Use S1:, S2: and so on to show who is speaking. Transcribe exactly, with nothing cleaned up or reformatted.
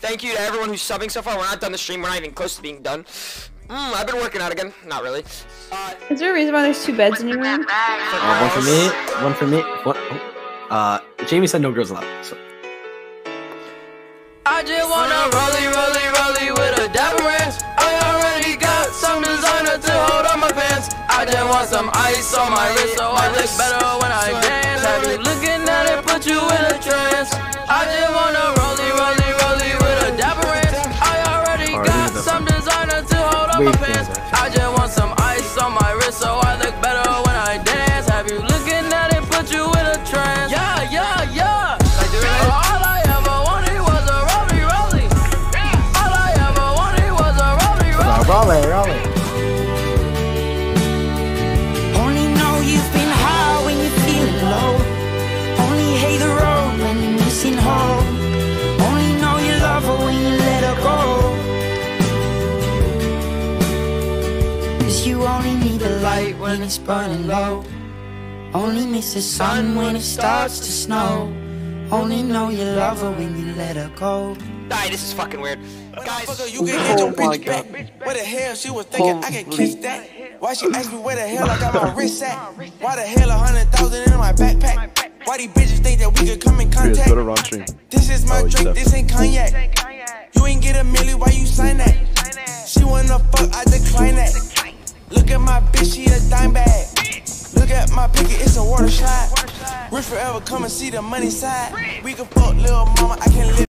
S1: Thank you to everyone who's subbing so far. We're not done the stream. We're not even close to being done. Mm, I've been working out again. Not really. Uh,
S2: Is there a reason why there's two beds in your room?
S3: Uh, one for me, one for me. What? Oh. Uh, Jamie said no girls allowed. So.
S4: I just wanna rollie, rollie, rollie with a dapper ranch. I already got some designer to hold on my pants. I just want some ice on my wrist so I look better when I dance. Have you looking at it, put you in a trance. I just wanna rollie, rollie, rollie with a dapper ranch. I already got some designer to hold on my pants. I just want some ice on my wrist so I look better when I dance. Have you looking at it, put you in a trance. Yeah, yeah, yeah. All I ever wanted was a rollie, rollie. All I ever wanted was a rollie, rollie.
S3: Rollie, rollie.
S5: Only know you've been high when you're feeling low. Only hate the road when you're missing home. Only know you love her when you let her go. Cause you only need the light when it's burning low. Only miss the sun when it starts to snow. Only know you love her when you let her go.
S1: Alright, this is fucking weird. Guys,
S6: you can get your bitch back. Where the hell she was thinking I can kiss that? Why she asked me where the hell I got my wrist at? Why the hell a hundred thousand in my backpack? Why these bitches think that we could come in contact? This is my drink, this ain't cognac. You ain't get a milli, why you sign that? She wanna fuck, I decline that. Look at my bitch, she a dime bag. Look at my picket, it's a water shot. Rich forever, come and see the money side. We can fuck little mama, I can live.